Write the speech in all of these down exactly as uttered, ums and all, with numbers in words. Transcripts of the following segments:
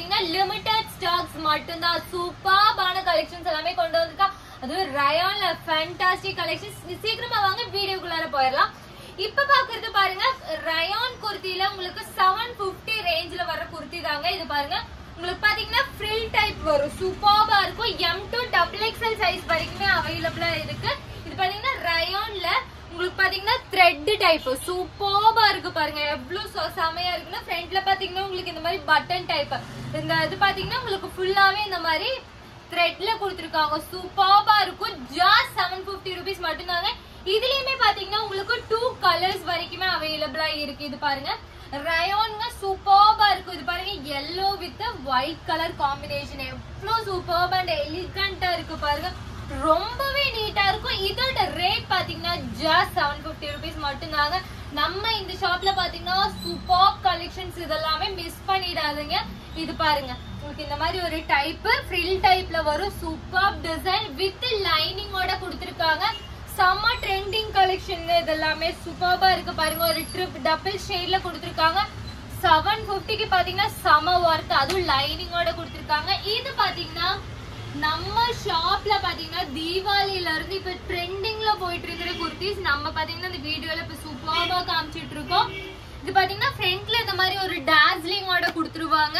பாத்தீங்கன்னா limited stocks மட்டும் தான். சூப்பரான கலெக்ஷன்ஸ் எல்லாமே கொண்டு வந்திருக்கா. அது ரயான்ல ஃபேண்டாஸ்டிக் கலெக்ஷன்ஸ். சீக்கிரமா வாங்க வீடியோக்குள்ளார போயிடலாம். இப்ப பாக்குறது பாருங்க ரயான் குர்த்தில உங்களுக்கு செவன் பிப்டி ரேஞ்ச்ல வர குர்த்தி தாங்க. இது பாருங்க உங்களுக்கு பாத்தீங்கன்னா ஃப்ரில் டைப் வரும். சூப்பரா இருக்கும். M to double XL size வரைக்குமே அவைலபிளா இருக்கு. இது பாத்தீங்கன்னா ரயான்ல உங்களுக்கு பாத்தீங்கன்னா த்ரெட் டைப் சூப்பரா இருக்கு பாருங்க. எவ்வளவு செமையா இருக்குன்னா ஃப்ரண்ட்ல பாத்தீங்கன்னா உங்களுக்கு இந்த மாதிரி பட்டன் டைப், இந்த இது பாத்தீங்கன்னா உங்களுக்கு ஃபுல்லாவே இந்த மாதிரி த்ரெட்ல கொடுத்துருக்காங்க. சூப்பரா இருக்கும். ஜஸ்ட் செவன் பிப்டி ருபீஸ் மட்டும் தாங்க. இதுலயுமே பாத்தீங்கன்னா உங்களுக்கு டூ கலர்ஸ் வரைக்குமே அவைலபிளா இருக்கு. இது பாருங்க ரயான்ங்க சூப்பரா இருக்கும். இது பாருங்க yellow with white colour combination எவ்வளவு சூப்பரா அண்ட் எலிகண்டா இருக்கு பாருங்க. ரொம்பவே நீட்டா இருக்கும். இதோட ரேட் பாத்தீங்கன்னா ஜஸ்ட் செவன் பிப்டி ருபீஸ் மட்டும் தாங்க. நம்ம இந்த ஷாப்ல பாத்தீங்கன்னா சூப்பர் கலெக்ஷன்ஸ் இதெல்லாமே மிஸ் பண்ணிடாதீங்க. இது பாருங்க உங்களுக்கு இந்த மாதிரி ஒரு டைப் ஃப்ரில் டைப்ல வரும். சூப்பர் டிசைன் வித் லைனிங்கோட கொடுத்திருக்காங்க. செம்ம ட்ரெண்டிங் கலெக்ஷன் இதெல்லாமே சூப்பரா இருக்கு பாருங்க. ஒரு ட்ரிப் டபுள் ஷேட்ல கொடுத்திருக்காங்க. செவன் பிப்டிக்கு பாத்தீங்கன்னா செம ஒர்த், அதுவும் லைனிங்கோட கொடுத்திருக்காங்க. இது பாத்தீங்கன்னா நம்ம ஷாப்ல பாத்தீங்கன்னா தீபாவளில இருந்து இப்ப ட்ரெண்டிங்ல போயிட்டு இருக்கிற குர்த்திஸ் நம்ம பாத்தீங்கன்னா இந்த வீடியோல இப்ப சூப்பரா காமிச்சிட்டு இருக்கோம். இது பாத்தீங்கன்னா ஃப்ரண்ட்ல இந்த மாதிரி ஒரு டார்ஜிலிங்கோட கொடுத்துருவாங்க.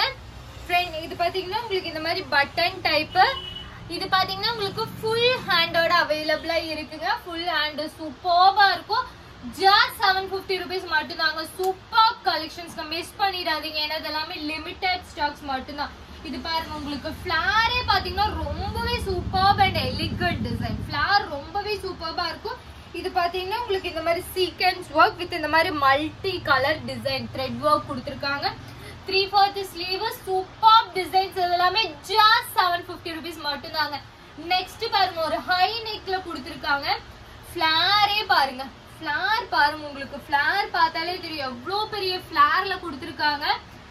இது பாத்தீங்கன்னா உங்களுக்கு இந்த மாதிரி பட்டன் டைப். இது பாத்தீங்கன்னா உங்களுக்கு ஃபுல் ஹேண்டோட அவைலபிளா இருக்குங்க. ஃபுல் ஹேண்ட் சூப்பரா இருக்கும். ஜஸ்ட் செவன் பிப்டி ருபீஸ் மட்டும் தாங்க. சூப்பர் கலெக்ஷன்ஸ் மிஸ் பண்ணிடாதீங்க. ஏன்னா இதெல்லாமே லிமிடெட் ஸ்டாக்ஸ் மட்டும் தான். இது பாருங்க உங்களுக்கு ஃபிளாரே பாத்தீங்கன்னா ரொம்பவே super and elegant design. Flare ரொம்பவே சூப்பரா இருக்கும். இது பாத்தீங்கன்னா உங்களுக்கு இந்த மாதிரி சீக்வென்ஸ் ஒர்க் வித் இந்த மாதிரி multi colour design thread work கொடுத்திருக்காங்க. Three fourth sleeve super designs எல்லாமே ஜஸ்ட் செவன் பிப்டி ருபீஸ் மட்டும் தாங்க. நெக்ஸ்ட் பாருங்க ஒரு ஹை நெக்ல கொடுத்திருக்காங்க. ஃபிளாரே பாருங்க, ஃபிளார் பாருங்க உங்களுக்கு ஃபிளார் பார்த்தாலே தெரியும் எவ்வளவு பெரிய ஃபிளார்ல கொடுத்திருக்காங்க.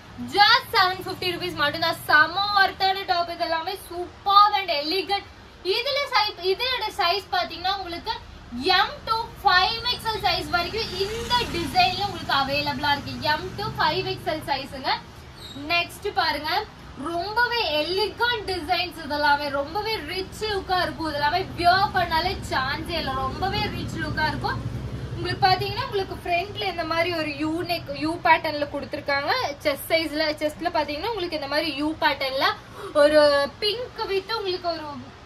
ஜஸ்ட் செவன் பிப்டி ருபீஸ் மட்டும் தான். செம ஒர்த்தான டாப். இது எல்லாமே சூப்பர் அண்ட் எலிகண்ட். இதுல சைஸ் இதோட சைஸ் பாத்தீங்கன்னா உங்களுக்கு M to five XL size வரைக்கும் இந்த டிசைன்ல உங்களுக்கு அவைலபிளா இருக்கு. எம் டூ ஃபைவ் எக்ஸ்எல் சைஸுங்க. நெக்ஸ்ட் பாருங்க ரொம்பவே எலிகண்ட் டிசைன்ஸ். இதெல்லாமே ரொம்பவே ரிச் லுக்கா இருக்கும். இதெல்லாமே வியர் பண்ணாலே சான்ஸே இல்லை. ரொம்பவே ரிச் லுக்கா இருக்கும். உங்களுக்கு பாத்தீங்கன்னா உங்களுக்கு ஃப்ரண்ட்ல இந்த மாதிரி ஒரு யூ நெக் யூ பேட்டர்ன்ல கொடுத்திருக்காங்க. செஸ்ட் சைஸ்ல செஸ்ட்ல பாத்தீங்கன்னா உங்களுக்கு இந்த மாதிரி யூ பேட்டர்ன்ல ஒரு பிங்க் வித் உங்களுக்கு ஒரு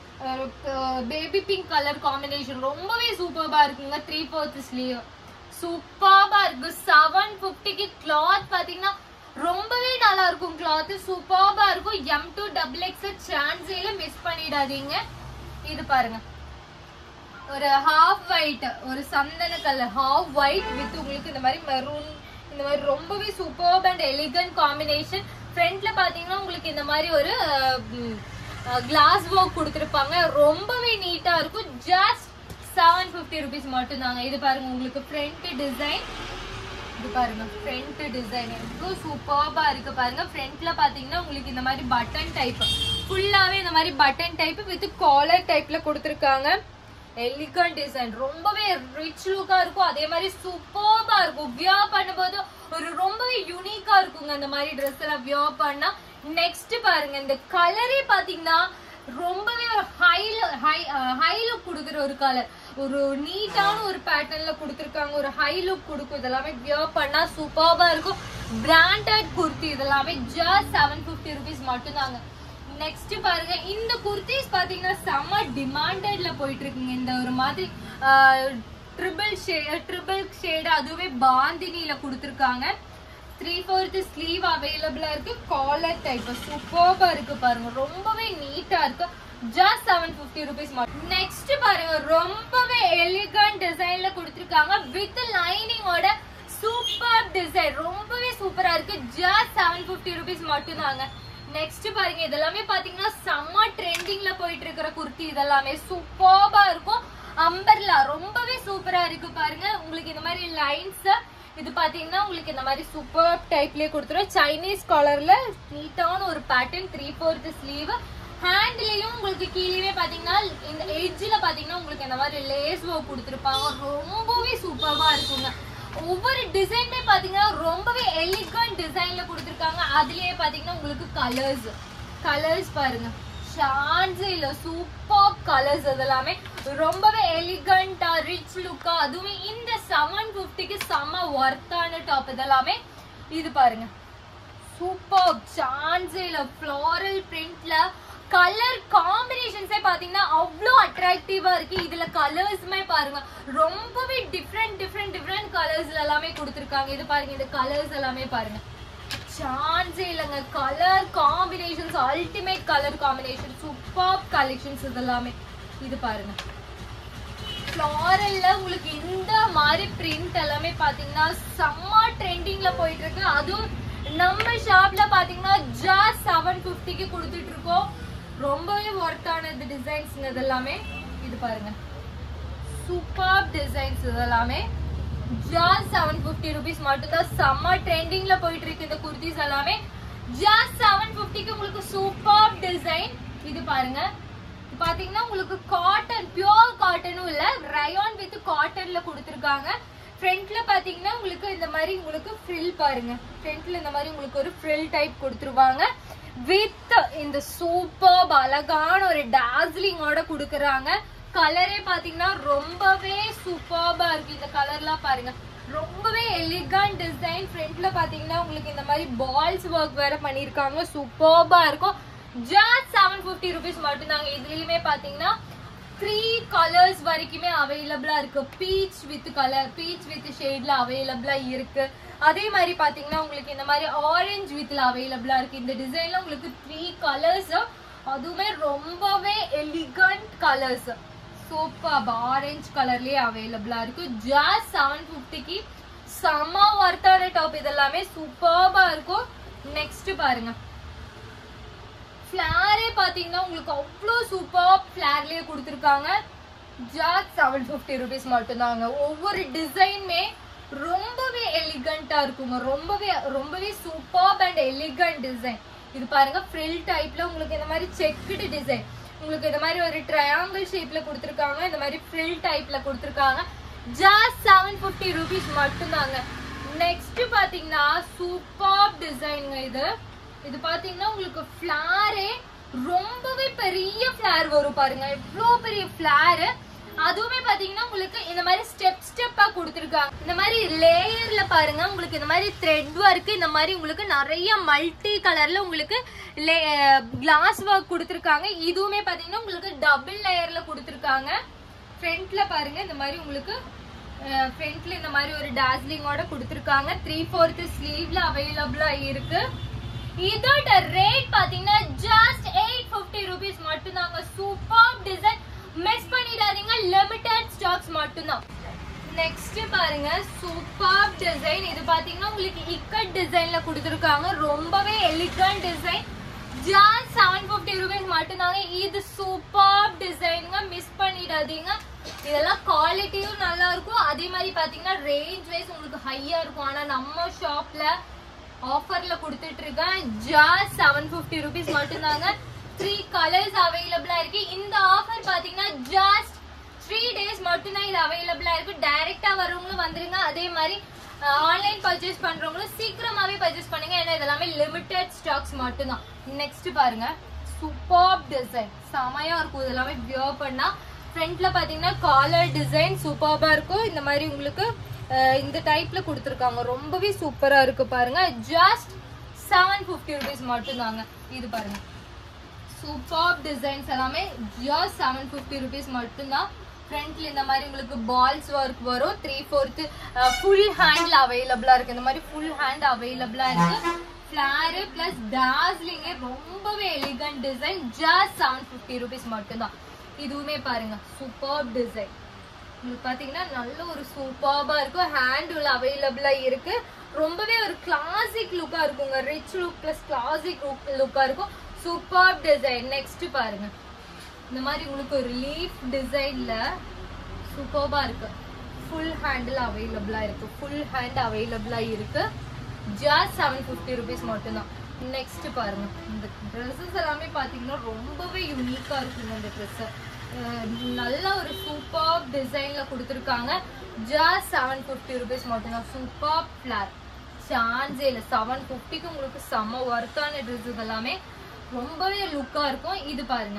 பேபி பிங்க் கலர் காம்பினேஷன் ரொம்பவே சூப்பரா இருக்குங்க. த்ரீ ஃபோர்த் ஸ்லீவ் சூப்பரா இருக்கு. செவன் பிப்டிக்கு கிளாத் பாத்தீங்கன்னா ரொம்பவே நல்லா இருக்கும். கிளாத் சூப்பரா இருக்கும். எம் டூ டபுள் எக்ஸ் சான்ஸேல மிஸ் பண்ணிடாதீங்க. இது பாருங்க ஒரு ஹாஃப் ஒயிட் ஒரு சந்தன கலர் ஹாஃப் ஒயிட் வித் உங்களுக்கு இந்த மாதிரி மெரூன் இந்த மாதிரி ரொம்பவே சூப்பர் அண்ட் எலிகண்ட் காம்பினேஷன். ஃப்ரண்ட்ல பாத்தீங்கன்னா உங்களுக்கு இந்த மாதிரி ஒரு கிளாஸ் ஒர்க் கொடுத்திருப்பாங்க. ரொம்பவே நீட்டா இருக்கும். ஜஸ்ட் செவன் பிப்டி ருபீஸ் மட்டும் தாங்க. இது பாருங்க உங்களுக்கு ஃப்ரண்ட் டிசைன். இது பாருங்க ஃப்ரண்ட் டிசைன் எவ்வளவு சூப்பரா இருக்கு பாருங்க. ஃப்ரண்ட்ல பாத்தீங்கன்னா உங்களுக்கு இந்த மாதிரி பட்டன் டைப் ஃபுல்லாவே இந்த மாதிரி பட்டன் டைப் வித் காலர் டைப்ல கொடுத்திருக்காங்க. எலிகண்ட் டிசைன் ரொம்பவே ரிச் லுக்கா இருக்கும். அதே மாதிரி சூப்பரா இருக்கும். வியர் பண்ணும்போது ஒரு ரொம்பவே யூனிக்கா இருக்குங்க இந்த மாதிரி ட்ரெஸ் எல்லாம் வியர் பண்ணா. நெக்ஸ்ட் பாருங்க இந்த கலரே பாத்தீங்கன்னா ரொம்பவே ஒரு ஹை ஹை ஹை லுக் கொடுக்குற ஒரு கலர். ஒரு நீட்டான ஒரு பேட்டர்ன்ல கொடுத்திருக்காங்க. ஒரு ஹை லுக் கொடுக்கும். இதெல்லாமே வியர் பண்ணா சூப்பரா இருக்கும். பிராண்டட் குர்த்தி இதெல்லாமே ஜஸ்ட் செவன் பிப்டி ருபீஸ் மட்டும் தாங்க. நெக்ஸ்ட் பாருங்க இந்த குர்த்திஸ் பாத்தீங்கன்னா செம்ம டிமாண்டட்ல போயிட்டு இருக்குங்க. இந்த ஒரு மாதிரி ட்ரிபிள் ஷேட் ட்ரிபிள் ஷேட் அதுவே பாந்தினில கொடுத்திருக்காங்க. த்ரீ ஃபோர்த் ஸ்லீவ் அவைலபிளா இருக்கு. காலர் டைப் சூப்பரா இருக்கு பாருங்க. ரொம்பவே நீட்டா இருக்கு. ஜஸ்ட் செவன் பிப்டி ருபீஸ் மட்டும். நெக்ஸ்ட் பாருங்க ரொம்பவே எலிகண்ட் டிசைன்ல கொடுத்திருக்காங்க வித் லைனிங்கோட சூப்பர் டிசைன். ரொம்பவே சூப்பரா இருக்கு. ஜஸ்ட் செவன் பிப்டி ருபீஸ் மட்டும் தாங்க. நெக்ஸ்ட் பாருங்க இதெல்லாமே பாத்தீங்கன்னா செம்ம ட்ரெண்டிங்ல போயிட்டு இருக்கிற குர்த்தி. இதெல்லாமே சூப்பரா இருக்கும். அம்பர்லா ரொம்பவே சூப்பரா இருக்கு பாருங்க. உங்களுக்கு இந்த மாதிரி லைன்ஸ் இது பாத்தீங்கன்னா உங்களுக்கு இந்த மாதிரி சூப்பர் டைப்லயே கொடுத்துரும். சைனீஸ் காலர்ல நீட்டான ஒரு பேட்டர்ன். Three fourth sleeve. ஹேண்ட்லயும் உங்களுக்கு கீழே பாத்தீங்கன்னா இந்த எட்ஜ்ல பாத்தீங்கன்னா உங்களுக்கு இந்த மாதிரி லேஸ் ஒர்க் கொடுத்திருப்பாங்க. ரொம்பவே சூப்பரா இருக்குங்க. ஒவ்வொரு டிசைன்மே பாத்தீங்கன்னா ரொம்பவே எலிகன்ட் டிசைன்ல கொடுத்திருக்காங்க. அதுலயே பாத்தீங்கன்னா உங்களுக்கு கலர்ஸ் கலர்ஸ் பாருங்க, சான்ஸே இல்ல, சூப்பர் கலர்ஸ். அதெல்லாமே ரொம்பவே எலிகண்டா ரிச் லுக்கா, அதுவுமே இந்த செவன் பிப்டிக்கு செம்ம ஒர்த்தான டாப். இதெல்லாமே இது பாருங்க, சூப்பர், சான்ஸே இல்ல. ஃப்ளோரல் பிரிண்ட்ல கலர் காம்பினேஷன்ஸே பாத்தீங்கன்னா அவ்வளோ அட்ராக்டிவா இருக்கு. இதுல கலர்ஸ்மே பாருங்க ரொம்பவே டிஃப்ரெண்ட் டிஃப்ரெண்ட் டிஃப்ரெண்ட் கலர்ஸ்ல எல்லாமே கொடுத்துருக்காங்க. இது பாருங்க, இந்த கலர்ஸ் எல்லாமே பாருங்க, சான்ஸே இல்லைங்க. Colour combinations, ultimate colour combination, super collections இதெல்லாமே. இது பாருங்க, ஃப்ளாரல்ல உங்களுக்கு இந்த மாதிரி பிரிண்ட் எல்லாமே பாத்தீங்கன்னா செம்ம ட்ரெண்டிங்ல போயிட்டு இருக்கு. அதுவும் நம்ம ஷாப்ல பாத்தீங்கன்னா ஜஸ்ட் செவன் பிப்டிக்கு கொடுத்துட்டு இருக்கோம். ரொம்பவே ஒர்த்தான இந்த டிசைன்ஸ் இதெல்லாமே. இது பாருங்க, சூப்பர் டிசைன்ஸ் இதெல்லாமே. ஜஸ்ட் செவன் பிப்டி ருபீஸ் மட்டும் தான். செம்ம ட்ரெண்டிங்ல போயிட்டு இருக்கு இந்த குர்த்திஸ் எல்லாமே. ஜஸ்ட் செவன் பிப்டிக்கு உங்களுக்கு சூப்பர் டிசைன். இது பாருங்க, பாத்தீங்கன்னா உங்களுக்கு காட்டன், பியூர் காட்டனும் இல்ல, ரயான் வித் காட்டன்ல கொடுத்திருக்காங்க. ஃப்ரண்ட்ல பாத்தீங்கன்னா உங்களுக்கு இந்த மாதிரி உங்களுக்கு ஃப்ரில் பாருங்க, ஃப்ரண்ட்ல இந்த மாதிரி உங்களுக்கு ஒரு ஃப்ரில் டைப் கொடுத்துருவாங்க. வித் இந்த சூப்பர் அழகான ஒரு டாஸ்லிங்கோட கொடுக்கறாங்க. கலரே பாத்தீங்கன்னா ரொம்பவே சூப்பர்பா இருக்கு. இந்த கலர்லாம் பாருங்க, ரொம்பவே எலிகன்ட் டிசைன். ஃப்ரண்ட்ல பாத்தீங்கன்னா உங்களுக்கு இந்த மாதிரி பால்ஸ் ஒர்க் வேற பண்ணிருக்காங்க. சூப்பர்பா இருக்கும். ஜஸ்ட் செவன் பிப்டி ருபீஸ் மட்டும் தாங்க. இதுலயுமே பாத்தீங்கன்னா த்ரீ கலர்ஸ் வரைக்குமே அவைலபிளா இருக்கு. Peach with colour, peach with ஷேட்ல அவைலபிளா இருக்கு. அதே மாதிரி பாத்தீங்கன்னா உங்களுக்கு இந்த மாதிரி ஆரஞ்சு வித்ல அவைலபிளா இருக்கு. இந்த டிசைன்ல உங்களுக்கு த்ரீ கலர்ஸ், அதுவுமே ரொம்பவே எலிகன்ட் கலர்ஸ். சூப்பர் ஆரஞ்சு கலர்லயே அவைலபிளா இருக்கு. ஜஸ்ட் செவன் பிப்டிக்கு செம்ம ஒர்த்தான டாப். இதெல்லாமே சூப்பர்பா இருக்கும். நெக்ஸ்ட் பாருங்க, ஃபிளாரே பாத்தீங்கன்னா உங்களுக்கு அவ்வளோ சூப்பர் ஃபிளார்லயே கொடுத்துருக்காங்க. ஜஸ்ட் செவன் பிப்டி ருபீஸ் மட்டும் தாங்க. ஒவ்வொரு டிசைனுமே ரொம்பவே எலிகண்டா இருக்குங்க. ரொம்பவே ரொம்பவே சூப்பர் அண்ட் எலிகன்ட் டிசைன். இது பாருங்க, ஃப்ரில் டைப்ல உங்களுக்கு இந்த மாதிரி செக்குடு டிசைன், உங்களுக்கு இந்த மாதிரி ஒரு ட்ரையாங்கிள் ஷேப்ல கொடுத்துருக்காங்க. இந்த மாதிரி ஃப்ரில் டைப்ல கொடுத்துருக்காங்க. ஜஸ்ட் செவன் பிப்டி ருபீஸ் மட்டும் தாங்க. நெக்ஸ்ட் பாத்தீங்கன்னா சூப்பர் டிசைனுங்க. இது இது பாத்தீங்கன்னா உங்களுக்கு ஃபிளாரே ரொம்பவே பெரிய ஃபிளார் வரும் பாருங்க, எவ்வளவு பெரிய ஃபிளார். அதுவுமே பாத்தீங்கன்னா உங்களுக்கு இந்த மாதிரி ஸ்டெப் ஸ்டெப்பா கொடுத்துருக்காங்க. இந்த மாதிரி லேயர்ல பாருங்க, உங்களுக்கு இந்த மாதிரி த்ரெட் ஒர்க், இந்த மாதிரி உங்களுக்கு நிறைய மல்டி கலர்ல உங்களுக்கு கிளாஸ் ஒர்க் கொடுத்துருக்காங்க. இதுவுமே பாத்தீங்கன்னா உங்களுக்கு டபுள் லேயர்ல கொடுத்துருக்காங்க. ஃப்ரண்ட்ல பாருங்க, இந்த மாதிரி உங்களுக்கு ஃப்ரண்ட்ல இந்த மாதிரி ஒரு டாஸ்லிங்கோட கொடுத்துருக்காங்க. த்ரீ ஃபோர்த் ஸ்லீவ்ல அவைலபிளா இருக்கு. இதோட ரேட் பாத்தீங்கன்னா ஜஸ்ட் எயிட் பிப்டி ருபீஸ் மட்டும் தாங்க. சூப்பர் டிசைன், மிஸ் பண்ணிடாதீங்க. லிமிடெட் ஸ்டாக்ஸ் மட்டும் தான். நெக்ஸ்ட் பாருங்க, சூப்பர் டிசைன். இது பாத்தீங்கன்னா உங்களுக்கு இக்கட் டிசைன்ல கொடுத்துருக்காங்க. ரொம்பவே elegant design. Just seven fifty rupees மட்டும் தாங்க. இது சூப்பர் டிசைனுங்க, மிஸ் பண்ணிடாதீங்க. இதெல்லாம் குவாலிட்டியும் நல்லா இருக்கும். அதே மாதிரி பாத்தீங்கன்னா ரேஞ்ச் வைஸ் உங்களுக்கு ஹையா இருக்கும். ஆனா நம்ம ஷாப்ல ஆஃபர்ல கொடுத்துட்டு இருக்கேன். ஜஸ்ட் செவன் பிப்டி ருபீஸ் மட்டும் தாங்க. த்ரீ கலர்ஸ் அவைலபிளா இருக்கு. இந்த ஆஃபர் பாத்தீங்கன்னா ஜஸ்ட் த்ரீ டேஸ் மட்டும் தான் இது அவைலபிளா இருக்கு. டைரக்டா வரவங்களும் வந்துருங்க. அதே மாதிரி ஆன்லைன் பர்ச்சேஸ் பண்றவங்களும் சீக்கிரமாவே பர்ச்சேஸ் பண்ணுங்க. ஏன்னா இதெல்லாமே லிமிடெட் ஸ்டாக்ஸ் மட்டும் தான். நெக்ஸ்ட் பாருங்க, சூப்பர் டிசைன், செமையா இருக்கும். இதெல்லாமே வியர் பண்ணா ஃப்ரண்ட்ல பாத்தீங்கன்னா காலர் டிசைன் சூப்பர்பா இருக்கும். இந்த மாதிரி உங்களுக்கு இந்த டைப்ல கொடுத்துருக்காங்க. ரொம்பவே சூப்பரா இருக்கு பாருங்க. ஜஸ்ட் செவன் பிப்டி ருபீஸ் மட்டும் தாங்க. இது பாருங்க, சூப்பர் டிசைன்ஸ் எல்லாமே ஜஸ்ட் செவன் பிப்டி ருபீஸ் மட்டும் தான். ஃப்ரண்ட்ல இந்த மாதிரி உங்களுக்கு பால்ஸ் ஒர்க் வரும். த்ரீ ஃபோர்த் ஃபுல் ஹேண்ட்ல அவைலபிளா இருக்கு. இந்த மாதிரி ஃபுல் ஹேண்ட் அவைலபிளா இருக்கு. ஃபிளார் பிளஸ் டாஸ்லிங், ரொம்பவே elegant design. Just seven fifty rupees மட்டும் தான். இதுவுமே பாருங்க, சூப்பர் டிசைன். உங்களுக்கு பாத்தீங்கன்னா நல்ல ஒரு சூப்பர்பா இருக்கும். ஹேண்ட் உள்ள அவைலபிளா இருக்கு. ரொம்பவே ஒரு கிளாசிக் லுக்கா இருக்குங்க. ரிச் லுக் பிளஸ் கிளாசிக் லுக்கா இருக்கும். Super design. நெக்ஸ்ட் பாருங்க, இந்த மாதிரி உங்களுக்கு ஒரு லீஃப் டிசைன்ல சூப்பர்பா இருக்கு. ஃபுல் ஹேண்ட்ல அவைலபிளா இருக்கு. ஃபுல் ஹேண்ட் அவைலபிளா இருக்கு. ஜஸ்ட் செவன் பிப்டி ருபீஸ் மட்டும் தான். நெக்ஸ்ட் பாருங்க, இந்த ட்ரெஸ்ஸஸ் எல்லாமே பாத்தீங்கன்னா ரொம்பவே யூனிக்கா இருக்குங்க. இந்த ட்ரெஸ் நல்ல ஒரு சூப்பர் டிசைன்ல கொடுத்துருக்காங்க. ஜஸ்ட் செவன் ஃபிஃப்டி ருபீஸ் மட்டும்தான். சூப்பர் ஃபிளார் சான்ஸே இல்லை. செவன் ஃபிஃப்டிக்கு உங்களுக்கு செம்ம ஒர்த்தான ட்ரெஸ் இதெல்லாமே ரொம்பவே லுக்கா இருக்கும். இது பாருங்க,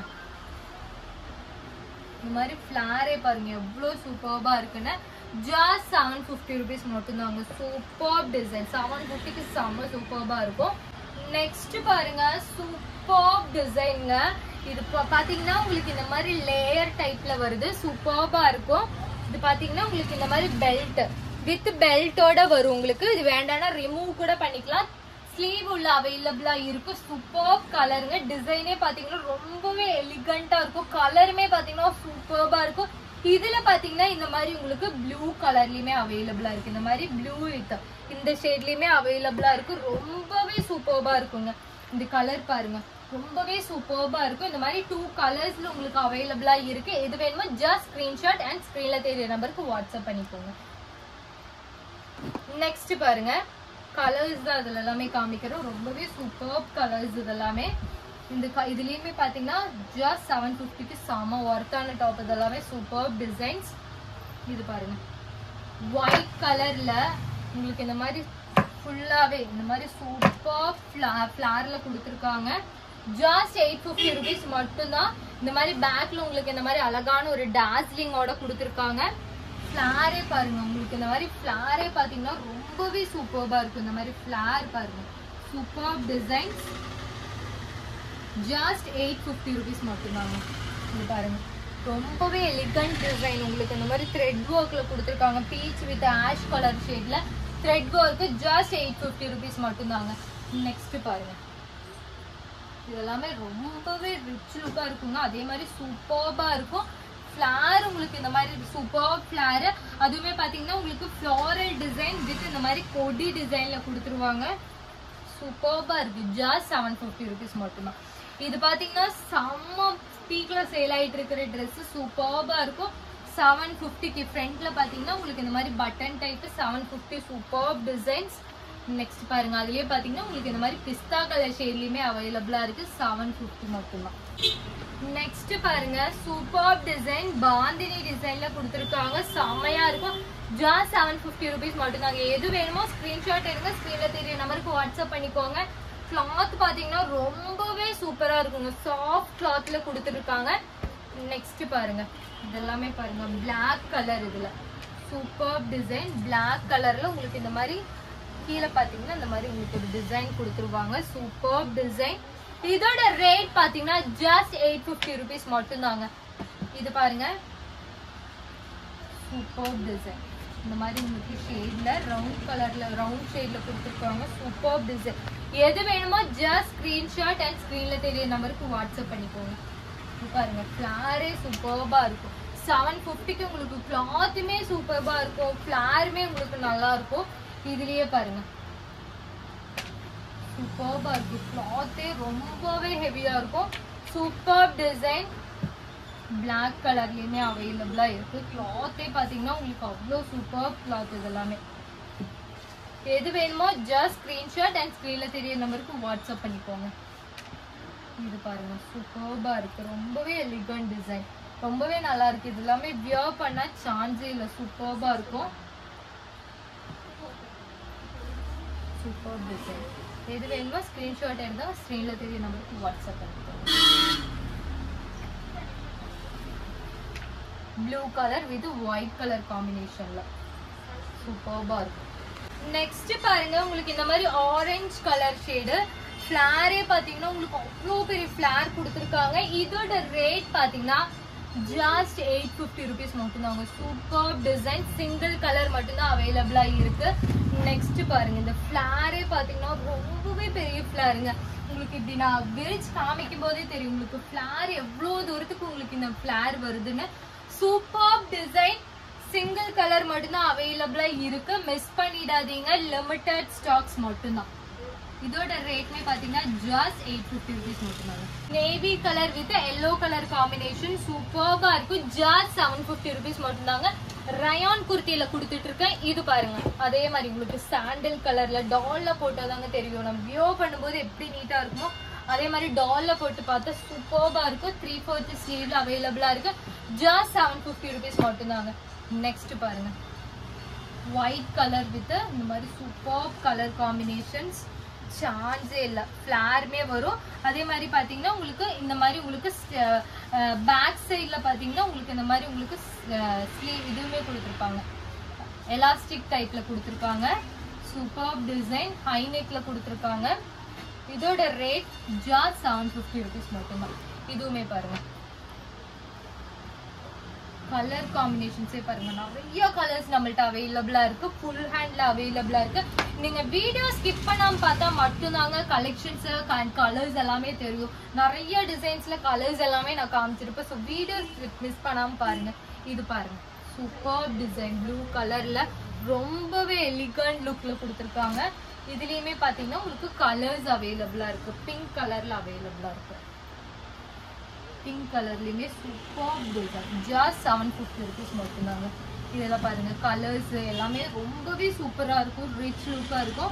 இந்த மாதிரி ஃபிளாரே பாருங்க எவ்வளவு சூப்பர்பா இருக்குன்னு. ஜஸ்ட் செவன் ஃபிஃப்டி ருபீஸ் மட்டும்தாங்க. Super design. செவன் ஃபிஃப்டிக்கு செம்ம சூப்பர்பா இருக்கும். நெக்ஸ்ட் பாருங்க, சூப்பர் டிசைனுங்க. இது பாத்தீங்கன்னா உங்களுக்கு இந்த மாதிரி லேயர் டைப்ல வருது. சூப்பர்பா இருக்கும். இது பாத்தீங்கன்னா உங்களுக்கு இந்த மாதிரி பெல்ட் வித் பெல்ட்டோட வரும். உங்களுக்கு இது வேண்டாம்னா ரிமூவ் கூட பண்ணிக்கலாம். ஸ்லீவ் உள்ள அவைலபிளா இருக்கும். சூப்பர் கலருங்க. டிசைனே பாத்தீங்கன்னா ரொம்பவே எலிகண்டா இருக்கும். கலருமே பாத்தீங்கன்னா சூப்பர்பா இருக்கும். இதுல பாத்தீங்கன்னா இந்த மாதிரி உங்களுக்கு ப்ளூ கலர்லயுமே அவைலபிளா இருக்கு. இந்த மாதிரி ப்ளூ வித் இந்த ஷேட்லயுமே அவைலபிளா இருக்கு. ரொம்பவே சூப்பர்பா இருக்குங்க. இந்த கலர் பாருங்க ரொம்பவே சூப்பர்பா இருக்கும். இந்த மாதிரி டூ கலர்ஸ்ல உங்களுக்கு அவைலபிளா இருக்கு. எது வேணுமோ ஜஸ்ட் ஸ்கிரீன்ஷாட் அண்ட் ஸ்கிரீன்ல தெரிய நம்பருக்கு வாட்ஸ்அப் பண்ணிக்கோங்க. நெக்ஸ்ட் பாருங்க, கலர்ஸ் தான் இதுல எல்லாமே காமிக்கிறோம். ரொம்பவே சூப்பர் கலர்ஸ் இதெல்லாமே. இந்த இதுலயுமே பாத்தீங்கன்னா ஜஸ்ட் செவன் பிப்டிக்கு செம ஒர்த்தான டாப். இதெல்லாமே சூப்பர் டிசைன்ஸ். இது பாருங்க ஒயிட் கலர்ல உங்களுக்கு இந்த மாதிரி ஃபுல்லாவே இந்த மாதிரி சூப்பர் ஃபிளார்ல கொடுத்துருக்காங்க. ஜஸ்ட் எயிட் பிப்டி ருபீஸ் மட்டும்தான். இந்த மாதிரி பேக்ல உங்களுக்கு இந்த மாதிரி அழகான ஒரு டாஸ்லிங்கோட கொடுத்துருக்காங்க. ஃபிளாரே பாருங்க, உங்களுக்கு இந்த மாதிரி ஃபிளாரே பாத்தீங்கன்னா ரொம்பவே சூப்பர்பா இருக்கும். இந்த மாதிரி ஃபிளார் பாருங்க super designs. Just eight fifty rupees மட்டும்தாங்க. இது பாருங்க ரொம்பவே எலிகண்ட் டிசைன். உங்களுக்கு இந்த மாதிரி த்ரெட் ஒர்க்ல கொடுத்துருக்காங்க. பீச் வித் ஆஷ் கலர் ஷேட்ல thread work. Just eight fifty rupees மட்டும்தாங்க. நெக்ஸ்ட் பாருங்க, இதெல்லாமே ரொம்பவே ரிச் லுக்கா இருக்குங்க. அதே மாதிரி சூப்பர்பா இருக்கும். ஃபிளார் உங்களுக்கு இந்த மாதிரி சூப்பர் ஃபிளார். அதுவுமே பாத்தீங்கன்னா உங்களுக்கு ஃப்ளோரல் டிசைன் வித் இந்த மாதிரி கொடி டிசைன்ல கொடுத்துருவாங்க. சூப்பர்பா இருக்கு. ஜஸ்ட் செவன் பிப்டி ருபீஸ் மட்டும்தான். இது பாத்தீங்கன்னா செம்ம பீக்ல சேல் ஆயிட்டு இருக்கிற ட்ரெஸ். சூப்பர்பா இருக்கும். செவன் பிப்டிக்கு ஃப்ரண்ட்ல பாத்தீங்கன்னா உங்களுக்கு இந்த மாதிரி button type. Seven fifty super designs. Next பாருங்க, அதுலயே பாத்தீங்கன்னா உங்களுக்கு இந்த மாதிரி பிஸ்தா கலர் ஷேட்லயுமே அவைலபிளா இருக்கு. செவன் பிப்டி மட்டும்தான். நெக்ஸ்ட் பாருங்க, சூப்பர் டிசைன் பாந்தினி டிசைன்ல கொடுத்துருக்காங்க. செம்மையா இருக்கும். ஜஸ்ட் செவன் பிப்டி ருபீஸ் மட்டும்தாங்க. எது வேணுமோ ஸ்கிரீன்ஷாட் எடுங்க. ஸ்கிரீன்ல தெரிய நம்பருக்கு வாட்ஸ்அப் பண்ணிக்கோங்க. கிளாத் பாத்தீங்கன்னா ரொம்பவே சூப்பரா இருக்குங்க. சாஃப்ட் கிளாத்ல கொடுத்துருக்காங்க. நெக்ஸ்ட் பாருங்க, இதெல்லாமே பாருங்க பிளாக் கலர். இதுல சூப்பர் டிசைன் பிளாக் கலர்ல உங்களுக்கு இந்த மாதிரி கீழே பாத்தீங்கன்னா இந்த மாதிரி உங்களுக்கு ஒரு டிசைன் கொடுத்துருவாங்க. Super design. இதோட ரேட் பாத்தீங்கன்னா ஜஸ்ட் எயிட் பிப்டி ருபீஸ் மட்டும்தாங்க. இது பாருங்க சூப்பர் டிசைன். இந்த மாதிரி உங்களுக்கு ஷேட்ல ரவுண்ட் கலர்ல ரவுண்ட் ஷேட்ல கொடுத்துருக்காங்க. Super design. எது வேணுமோ ஜஸ்ட் ஸ்கிரீன்ஷாட் அண்ட் ஸ்கிரீன்ல தெரிய நம்பருக்கு வாட்ஸ்அப் பண்ணிக்கோங்க. இது பாருங்க ஃபிளாரே சூப்பர்பா இருக்கும். செவன் பிப்டிக்கு உங்களுக்கு கிளாத்துமே சூப்பர்பா இருக்கும். ஃபிளாருமே உங்களுக்கு நல்லா இருக்கும். இதுலயே பாருங்க சூப்பர்பா இருக்கு. கிளாத்தே ரொம்பவே ஹெவியா இருக்கும். Super design. பிளாக் கலர்லயுமே அவைலபிளா இருக்கு. கிளாத்தே பாத்தீங்கன்னா உங்களுக்கு அவ்வளவு சூப்பர் கிளாத். இதெல்லாமே எது வேணுமோ ஜஸ்ட் ஸ்கிரீன்ஷாட் அண்ட் ஸ்கிரீன்ல தெரிய நம்பருக்கு வாட்ஸ்அப் பண்ணிக்கோங்க. இது பாருங்க சூப்பர்பா இருக்கு. ரொம்பவே எலிகண்ட் டிசைன். ரொம்பவே நல்லா இருக்கு. இது எல்லாமே வியர் பண்ணா சான்ஸே இல்ல. சூப்பர்பா இருக்கும். Super design. எது வேணுமோ ஸ்கிரீன்ஷாட் எடுத்தா ஸ்கிரீன்ல தெரிய நம்பருக்கு வாட்ஸ்அப் பண்ணிக்கோங்க. Blue colour with white colour காம்பினேஷன்ல சூப்பர்பா இருக்கும். நெக்ஸ்ட் பாருங்க, உங்களுக்கு இந்த மாதிரி ஆரஞ்சு கலர் ஷேடு. ஃபிளாரே பாத்தீங்கன்னா உங்களுக்கு அவ்வளோ பெரிய ஃபிளார் கொடுத்துருக்காங்க. இதோட ரேட் பாத்தீங்கன்னா ஜஸ்ட் எயிட் பிப்டி ருபீஸ் மட்டும்தாங்க. Super design. சிங்கிள் கலர் மட்டும்தான் அவைலபிளா இருக்கு. நெக்ஸ்ட் பாருங்க, இந்த ஃபிளாரே பாத்தீங்கன்னா ரொம்பவே பெரிய ஃபிளாருங்க. உங்களுக்கு இப்படி நான் விரிச்சு காமிக்கும் போதே தெரியும் உங்களுக்கு ஃபிளார் எவ்வளவு தூரத்துக்கு உங்களுக்கு இந்த ஃபிளார் வருதுன்னு. Super design. சிங்கிள் கலர் மட்டும்தான் அவைலபிளா இருக்கு. மிஸ் பண்ணிடாதீங்க. லிமிடெட் ஸ்டாக்ஸ் மட்டும்தான். இதோட ரேட்மே பாத்தீங்கன்னா ஜஸ்ட் எயிட் பிப்டி ருபீஸ் மட்டும்தாங்க. Navy colour with yellow colour combination சூப்பர்பா இருக்கும். ஜஸ்ட் செவன் பிப்டி ருபீஸ் மட்டும்தாங்க. ரயான் குர்த்தியில கொடுத்துட்டு இருக்கேன். இது பாருங்க அதே மாதிரி உங்களுக்கு சாண்டில் கலர்ல டால்ல போட்டாதாங்க தெரியும். நம்ம வியோ பண்ணும்போது எப்படி நீட்டா இருக்குமோ அதே மாதிரி டால்ல போட்டு பார்த்தா சூப்பர்பா இருக்கும். த்ரீ ஃபோர்த் ஸ்லீவ்ல அவைலபிளா இருக்கு. ஜஸ்ட் செவன் ஃபிஃப்டி ருபீஸ் மட்டும்தாங்க. நெக்ஸ்ட் பாருங்க, ஒயிட் கலர் வித் இந்த மாதிரி சூப்பர் கலர் காம்பினேஷன்ஸ், சான்ஸே இல்லை. ஃபிளாருமே வரும். அதே மாதிரி பார்த்தீங்கன்னா உங்களுக்கு இந்த மாதிரி உங்களுக்கு பேக் சைடில் பார்த்தீங்கன்னா உங்களுக்கு இந்த மாதிரி உங்களுக்கு ஸ்லீவ் இதுவுமே கொடுத்துருப்பாங்க. எலாஸ்டிக் டைப்ல கொடுத்துருக்காங்க. சூப்பர் டிசைன், ஹை நெக்ல கொடுத்துருக்காங்க. இதோட ரேட் ஜஸ்ட் செவன் ஃபிஃப்டி ருபீஸ் மட்டும்தான். இதுவுமே பாருங்க, கலர் காம்பினேஷன்ஸே பாருங்க, நிறைய கலர்ஸ் நம்மள்ட்ட அவைலபிளா இருக்கு. ஃபுல் ஹேண்ட்ல அவைலபிளா இருக்கு. நீங்க வீடியோ ஸ்கிப் பண்ணாம பார்த்தா மட்டும்தாங்க கலெக்ஷன்ஸ் கலர்ஸ் எல்லாமே தெரியும். நிறைய டிசைன்ஸ்ல கலர்ஸ் எல்லாமே நான் காமிச்சிருப்பேன். ஸோ வீடியோ மிஸ் பண்ணாம பாருங்க. இது பாருங்க, சூப்பர் டிசைன், ப்ளூ கலர்ல ரொம்பவே எலிகண்ட் லுக்ல கொடுத்துருக்காங்க. இதுலயுமே பாத்தீங்கன்னா உங்களுக்கு கலர்ஸ் அவைலபிளா இருக்கு. பிங்க் கலர்ல அவைலபிளா இருக்கு. பிங்க் கலர்லயுமே super design. Just seven fifty rupees மட்டும்தாங்க. இதெல்லாம் பாருங்க, கலர்ஸ் எல்லாமே ரொம்பவே சூப்பரா இருக்கும். ரிச் லுக்கா இருக்கும்.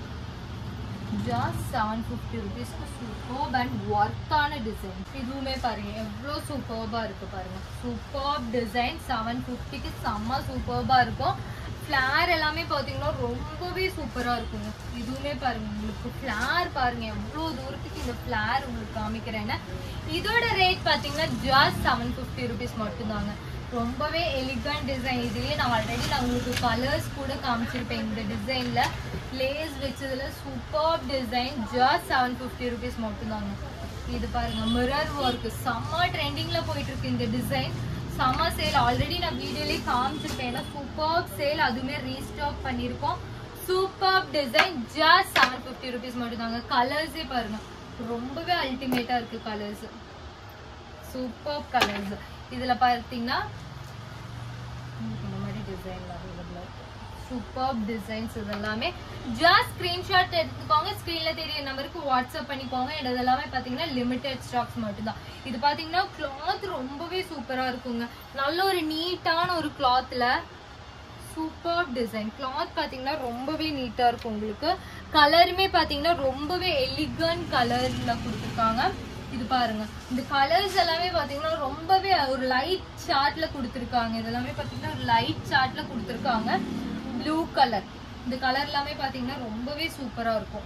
ஜஸ்ட் செவன் ஃபிஃப்டி ருபீஸ்க்கு சூப்பர் அண்ட் ஒர்த்தான டிசைன். இதுவுமே பாருங்க எவ்வளோ சூப்பர்பா இருக்கு பாருங்க. சூப்பர் டிசைன், செவன் ஃபிஃப்டிக்கு செம்ம சூப்பர்பா இருக்கும். ஃபிளார் எல்லாமே பார்த்தீங்கன்னா ரொம்பவே சூப்பரா இருக்குங்க. இதுவுமே பாருங்க, உங்களுக்கு ஃபிளார் பாருங்க எவ்வளோ தூரத்துக்கு இந்த ஃபிளார் உங்களுக்கு காமிக்கிறேன்னு. இதோட ரேட் பார்த்தீங்கன்னா ஜஸ்ட் செவன் ஃபிஃப்டி ருபீஸ் மட்டும்தாங்க. ரொம்பவே எலிகண்ட் டிசைன். இதுலேயே நான் ஆல்ரெடி நான் உங்களுக்கு கலர்ஸ் கூட காமிச்சிருப்பேன். இந்த டிசைன்ல லேஸ் வச்சதுல super design. Just seven fifty rupees மட்டும்தாங்க. இது பாருங்க, மிரர் ஒர்க் செம்ம ட்ரெண்டிங்ல போயிட்டு இருக்கு இந்த டிசைன். சம்மர் சேல் ஆல்ரெடி நான் வீடியோலயே காமிச்சிருப்பேன். சூப்பர் சேல், அதுவுமே ரீஸ்டாக் பண்ணிருக்கோம். Super design. Just seven fifty rupees மட்டும்தாங்க. கலர்ஸே பாருங்க ரொம்பவே அல்டிமேட்டா இருக்கு. Colours super colours. இதுல பாத்தீங்கன்னா இந்த மாதிரி டிசைன் அவைலபிளா இருக்கு. சூப்பர் டிசைன்ஸ் இதெல்லாமே. ஜஸ்ட் ஸ்கிரீன்ஷாட் எடுத்துக்கோங்க. ஸ்கிரீன்ல தெரிய நம்பருக்கு வாட்ஸ்அப் பண்ணிக்கோங்க. இது எல்லாமே பாத்தீங்கன்னா லிமிடெட் ஸ்டாக்ஸ் மட்டும்தான். இது பாத்தீங்கன்னா கிளாத் ரொம்பவே சூப்பரா இருக்குங்க. நல்ல ஒரு நீட்டான ஒரு கிளாத்ல சூப்பர் டிசைன். கிளாத் பாத்தீங்கன்னா ரொம்பவே நீட்டா இருக்கும். உங்களுக்கு கலருமே பாத்தீங்கன்னா ரொம்பவே எலிகண்ட் கலர்ல கொடுத்துருக்காங்க. இது பாருங்க, இந்த கலர்ஸ் எல்லாமே பாத்தீங்கன்னா ரொம்பவே ஒரு லைட் சார்ட்ல கொடுத்துருக்காங்க. இதெல்லாமே பாத்தீங்கன்னா ஒரு லைட் சார்ட்ல கொடுத்துருக்காங்க. ப்ளூ கலர், இந்த கலர் எல்லாமே பாத்தீங்கன்னா ரொம்பவே சூப்பரா இருக்கும்.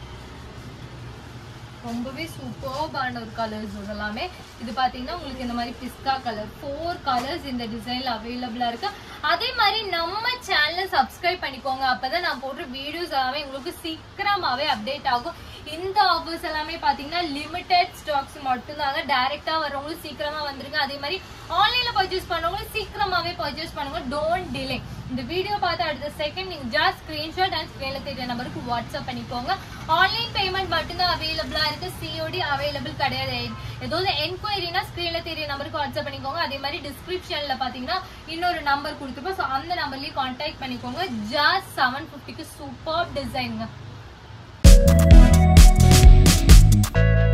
ரொம்பவே சூப்பர்பான ஒரு கலர்ஸ் எல்லாமே. இது பாத்தீங்கன்னா உங்களுக்கு இந்த மாதிரி பிஸ்கா கலர், ஃபோர் கலர்ஸ் இந்த டிசைன்ல அவைலபிளா இருக்கு. அதே மாதிரி நம்ம சேனலை சப்ஸ்கிரைப் பண்ணிக்கோங்க. அப்பதான் நான் போடுற வீடியோஸ் எல்லாமே உங்களுக்கு சீக்கிரமாவே அப்டேட் ஆகும். இந்த ஆஃபர்ஸ் எல்லாமே பாத்தீங்கன்னா லிமிடெட் ஸ்டாக்ஸ் மட்டும்தாங்க. டைரக்டா வரவங்களும் சீக்கிரமா வந்துருங்க. அதே மாதிரி ஆன்லைன்ல பர்ச்சேஸ் பண்ணவங்களும் சீக்கிரமாவே பர்ச்சேஸ் பண்ணுங்க. Don't delay. இந்த வீடியோ பார்த்து அடுத்த செகண்ட் நீங்க ஜஸ்ட் ஸ்கிரீன்ஷாட் அண்ட் ஸ்கிரீன்ல தெரிய நம்பருக்கு வாட்ஸ்அப் பண்ணிக்கோங்க. ஆன்லைன் பேமெண்ட் மட்டும்தான் அவைலபிளா இருக்கு. சிஓடி அவைலபிள் கிடையாது. ஏதாவது என்கொயரினா ஸ்கிரீன்ல தெரிய நம்பருக்கு வாட்ஸ்அப் பண்ணிக்கோங்க. அதே மாதிரி டிஸ்கிரிப்ஷன்ல பாத்தீங்கன்னா இன்னொரு நம்பர் கொடுத்துருப்போம். ஸோ அந்த நம்பர்லயே கான்டாக்ட் பண்ணிக்கோங்க. ஜஸ்ட் செவன் ஃபிஃப்டிக்கு சூப்பர் டிசைனுங்க.